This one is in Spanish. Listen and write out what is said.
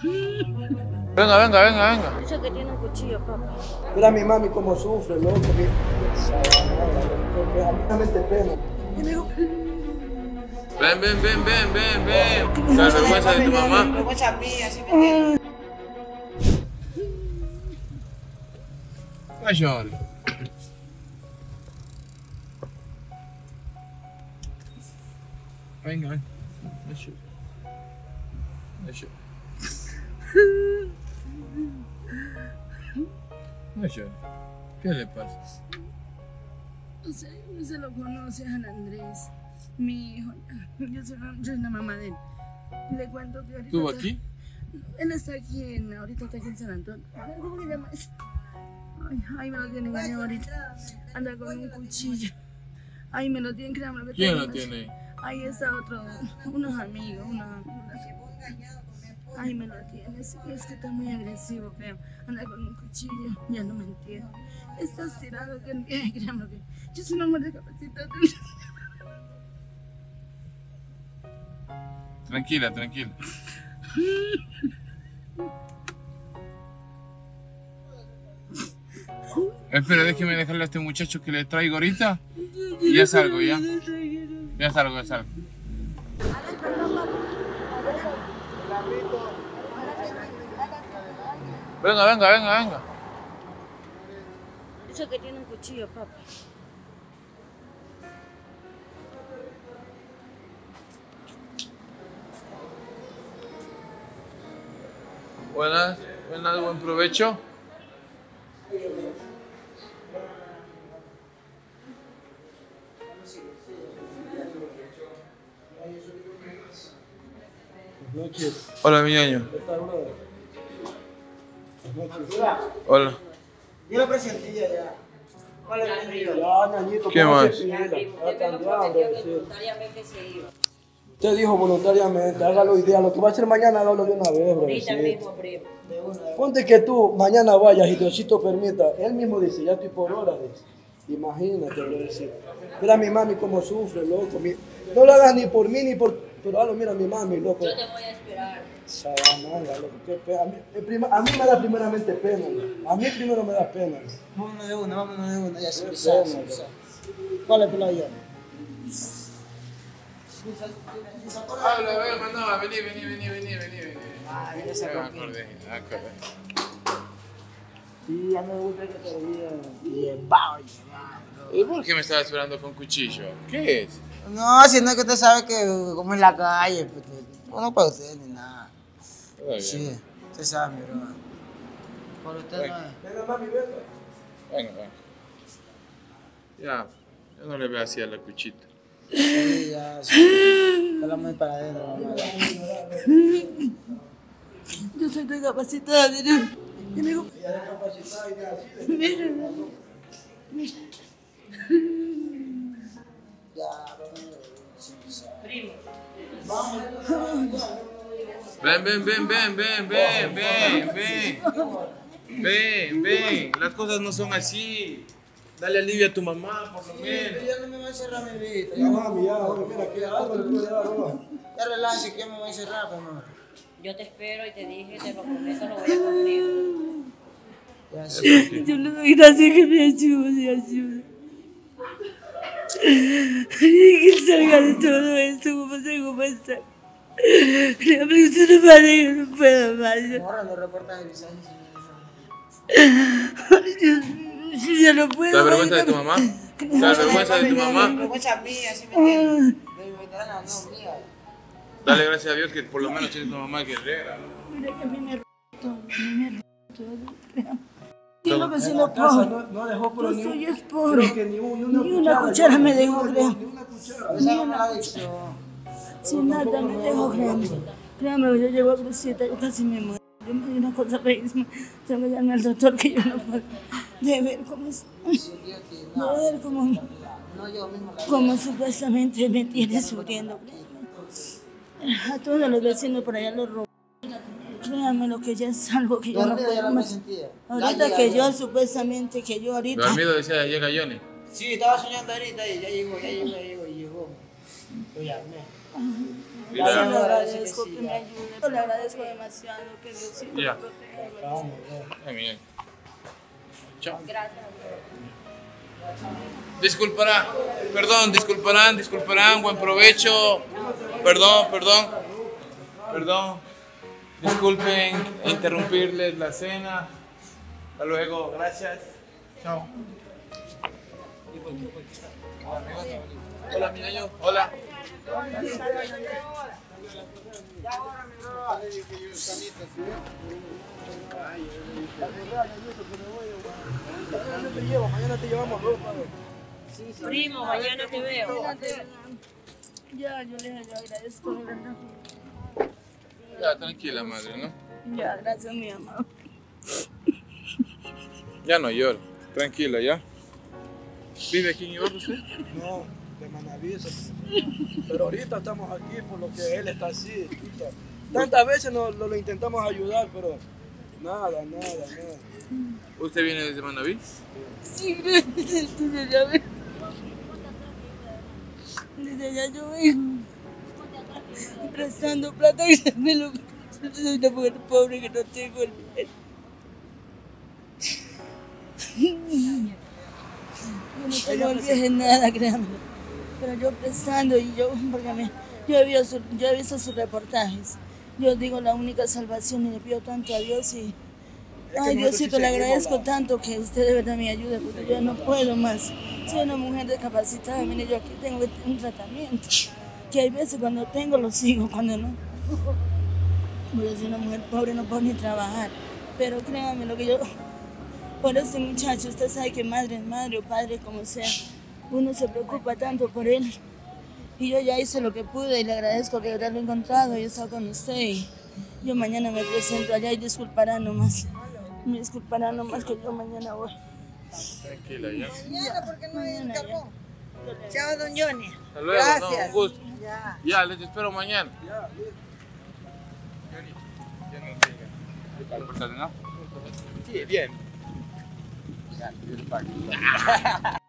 Venga, venga, venga, venga. Dice que tiene un cuchillo, papá. Mira a mi mami cómo sufre, loco. A mí realmente pena. Ven, ven, ven, ven, ven, ven. La vergüenza de tu mamá. Vergüenza mía, ¿sí me entiendes? No llores. Venga, ven. No llores. No llores. No llores. ¿Qué le pasa? No se lo conoce a Juan Andrés, mi hijo. Yo soy la mamá de él. Le cuento que ahorita. ¿Estuvo aquí? Él está aquí, ahorita está aquí en San Antonio. ¿Cómo se llama eso? Ay, me lo tienen engañado ahorita. Anda con un cuchillo. Ay, me lo tienen, créanme lo que ¿Quién lo tiene? Ahí está otro, unos amigos, Ay, me lo tiene, es que está muy agresivo, creo. Anda con un cuchillo, ya no me entiende. Está estirado, créanme lo que. Yo soy una mujer discapacitada. Tranquila, tranquila. Espera, déjeme dejarle a este muchacho que le traigo ahorita. Y ya salgo, ya. Ya salgo, ya salgo. Venga, venga, venga, venga. Dice que tiene un cuchillo, papá. Buenas, buenas, buen provecho. Buenas noches. Hola, mi ñaño. Hola. Yo lo presenté ya. ¿Cuál es el amigo? Ya, ñañito, ¿Qué ¿cómo más? se pide? Usted me lo prometió que voluntariamente se iba. Usted dijo voluntariamente, hágalo hoy día. Lo que va a hacer mañana, hágalo de una vez, bro. Ahorita mismo, primo. Ponte que tú mañana vayas y Diosito permita. Él mismo dice, ya estoy por hora. Dice. Imagínate, bro. Dice. Mira a mi mami cómo sufre, loco. No lo hagas ni por mí ni por. Pero hazlo, mira a mi mami, loco. Yo te voy a esperar. Sabananga, loco. Qué pena. A mí me da primeramente pena, ¿no? A mí primero me da pena. ¿No? Vámonos de una, ya se Qué sabe. pena, bro. ¿Cuál es el playa? Habla, ven, no, vení. Ah, ya se Me acordó. acordé. Sí, ya me gusta que te veía. Y el bao, ¿Y por qué me estaba esperando con cuchillo? ¿Qué es? no, si no es que usted sabe que como en la calle, pues, no para usted ni nada. Todo bien. Sí, usted sabe, mi bro. Por usted no es. Venga, mami, venga. Venga. Ya, yo no le veo así a la cuchita. Sí, ya, sí. Está muy para adentro, mamá. Yo soy discapacitada, mire. Y me dijo, Ya, primo. Ven. Las cosas no son así. Dale alivio a tu mamá, por lo menos. ya no me voy a encerrar, mi vida. Ya, mami, ya, oye, mira, que algo le puede dar, bro. Ya relájese, que me voy a encerrar, pues, mamá. Yo te espero y te dije, te lo prometo, lo voy a cumplir. Ya, sí. Yo le doy gracias que me ayude. Que él salga de todo esto, como está. Le hablé a su madre que no puedo más. Ahora los reportajes de visajes. Yo ya no puedo. ¿La vergüenza de tu mamá? ¿La vergüenza de tu mamá? Vergüenza mía, ¿sí me entiendes? De veterana, no mía. Dale gracias a Dios que por lo menos tienes tu mamá guerrera, ¿no? Mira que a mí me roto, Yo lo que sí No, no puedo. No dejó, pero Yo soy pobre. creo que ni una cuchara me dejó, creo. Ni una cuchara. Esa no me la ha dicho. Sin nada me dejó, créeme. Créame, yo llego a Crucita, yo casi me muero. Yo me dio una cosa feísima. Tengo que llamar al doctor que yo no puedo. De ver cómo es. De ver cómo. No, yo mismo la Como supuestamente me tiene sufriendo. A todos los vecinos por allá los robo. Créanme lo que ya es algo que yo no ya puedo la más. presentía. Ahorita que yo supuestamente, que yo ahorita. Dormido decía, llega Johnny. Sí, estaba soñando ahorita y ya llegó. Lo llamé. Sí, le agradezco que me ayude. Yo le agradezco demasiado que Diosito Ya. me proteja. Ay, bien. Chao. Disculparán, buen provecho. Perdón. Disculpen interrumpirles la cena. Hasta luego, gracias. Chao. Hola, mi niño. Hola. Mañana te llevamos ropa. Primo, mañana te veo. Ya, yo les agradezco, de verdad. Ya, tranquila, madre, ¿no? Ya, gracias, mi amor. Ya no lloro. Tranquila, ¿ya? ¿Vive aquí en Ibarra usted? No, de Manaví. Pero ahorita estamos aquí por lo que él está así. Tantas veces lo intentamos ayudar, pero nada. ¿Usted viene desde Manaví? Sí, gracias, ya ves. Desde allá yo vengo prestando plata y me lo... Soy una mujer pobre que no tengo el dinero. Yo no tengo el viaje en nada, créanme. Pero yo prestando y yo, porque yo he visto sus reportajes. Yo digo la única salvación y le pido tanto a Dios y... Ay, Diosito, le agradezco tanto que usted de verdad me ayude porque yo no puedo más. Soy una mujer discapacitada, mire, yo aquí tengo un tratamiento. Que hay veces cuando tengo lo sigo, cuando no. Yo soy una mujer pobre, no puedo ni trabajar. Pero créame lo que yo... Por ese muchacho, usted sabe que madre es madre o padre, como sea, uno se preocupa tanto por él. Y yo ya hice lo que pude y le agradezco que haberlo encontrado y he estado con usted. Y yo mañana me presento allá y disculparán nomás. Me disculparán nomás que yo mañana voy. Tranquila, ¿ya? Mañana, ¿por qué no hay el carbón? Chao, don Johnny. Hasta luego, Gracias. no, un gusto. Ya. Ya, les espero mañana. Ya no llega. ¿No? Sí, bien. Ya,